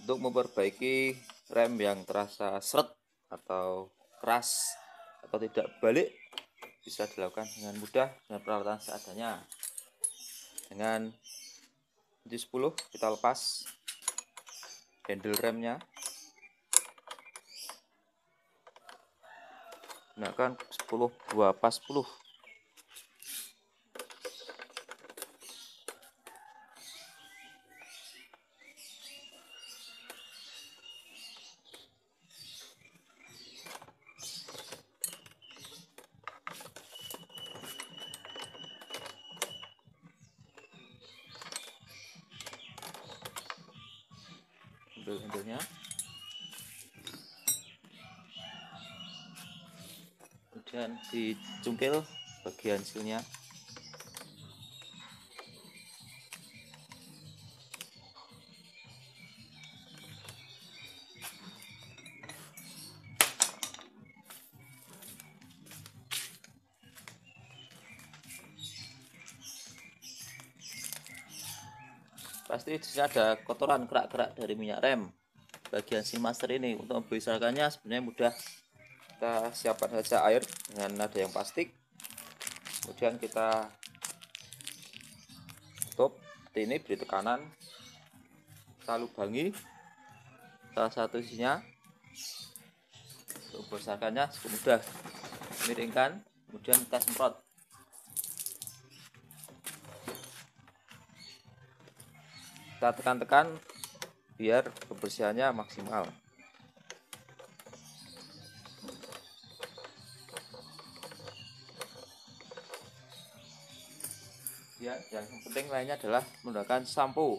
Untuk memperbaiki rem yang terasa seret atau keras atau tidak balik bisa dilakukan dengan mudah dengan peralatan seadanya. Dengan kunci 10 kita lepas handle remnya, gunakan 10 2 pas 10. Ambil handle-nya, kemudian dicungkil bagian silnya. Pasti di sini ada kotoran kerak-kerak dari minyak rem bagian seal master ini. Untuk membesarkannya sebenarnya mudah. Kita siapkan saja air dengan nada yang plastik, kemudian kita tutup ini, beri tekanan, kita lubangi salah satu sisinya. Untuk membesarkannya cukup mudah, miringkan, kemudian kita semprot. Kita tekan-tekan biar kebersihannya maksimal. Ya, yang penting lainnya adalah menggunakan sampo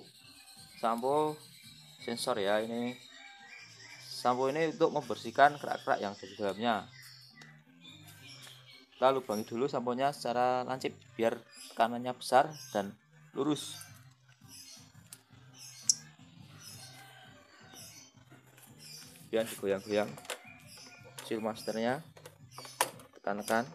sensor ya. Ini sampo ini untuk membersihkan kerak-kerak yang ada di dalamnya. Kita lubangi dulu samponya secara lancip biar tekanannya besar dan lurus. Kemudian digoyang-goyang seal masternya, tekan-tekan.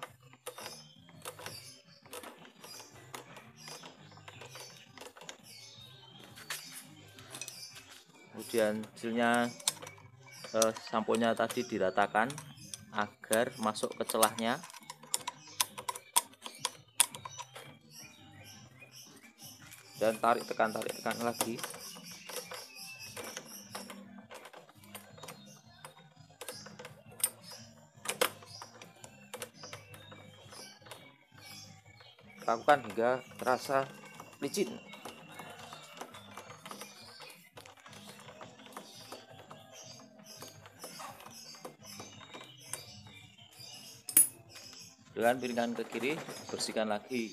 Kemudian sealnya, samponya tadi diratakan agar masuk ke celahnya. Dan tarik tekan lagi. Lakukan hingga terasa licin. Dengan piringkan ke kiri, bersihkan lagi.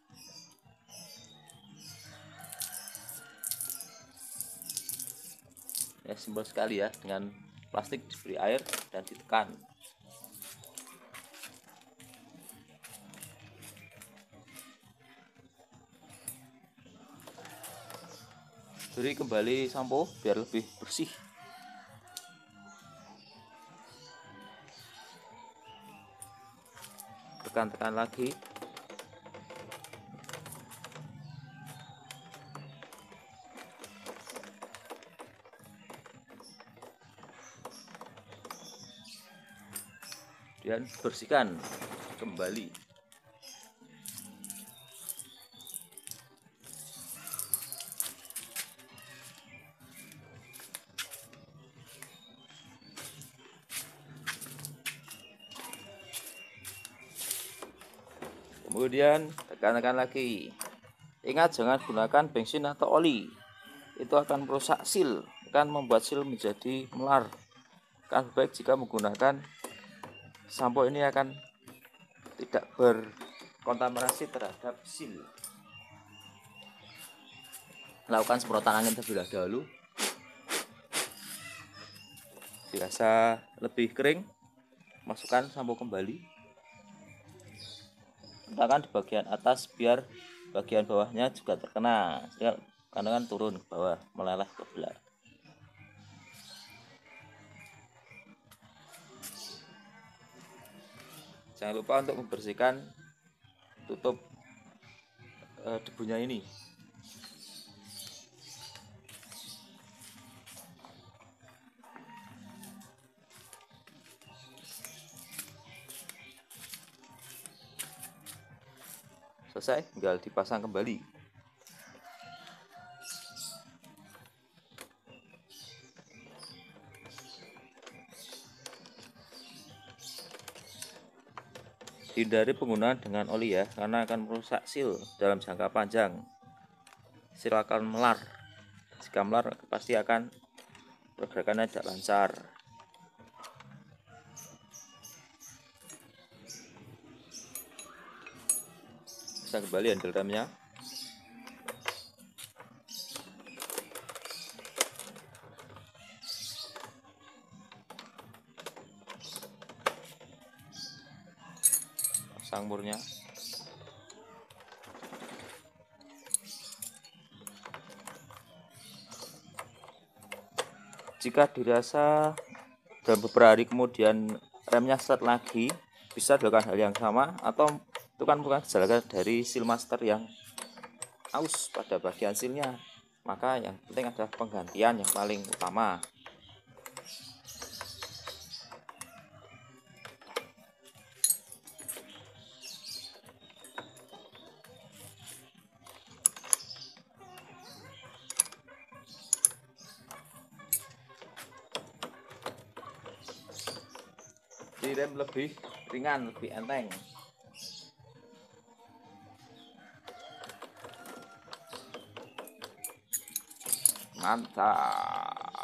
Ya, simpel sekali ya, dengan plastik diberi air dan ditekan. Beri kembali sampo biar lebih bersih. Tekan-tekan lagi. Kemudian bersihkan kembali. Kemudian tekan-tekan lagi. Ingat, jangan gunakan bensin atau oli, itu akan merusak seal, akan membuat seal menjadi melar. Kan baik jika menggunakan sampo ini akan tidak berkontaminasi terhadap seal. Lakukan semprotan angin terlebih dahulu. Dirasa lebih kering, masukkan sampo kembali. Letakkan di bagian atas biar bagian bawahnya juga terkena, karena kan turun ke bawah, meleleh ke belah. Jangan lupa untuk membersihkan tutup debunya ini. Selesai, tinggal dipasang kembali. Hindari penggunaan dengan oli ya, karena akan merusak seal dalam jangka panjang. Seal akan melar. Jika melar pasti akan pergerakannya tidak lancar. Bisa kembali handle remnya. Pasang murnya. Jika dirasa dalam beberapa hari kemudian remnya start lagi, bisa dilakukan hal yang sama, atau itu kan bukan gejala dari seal master yang aus pada bagian sealnya. Maka yang penting adalah penggantian yang paling utama. Di rem lebih ringan, lebih enteng. Mantap.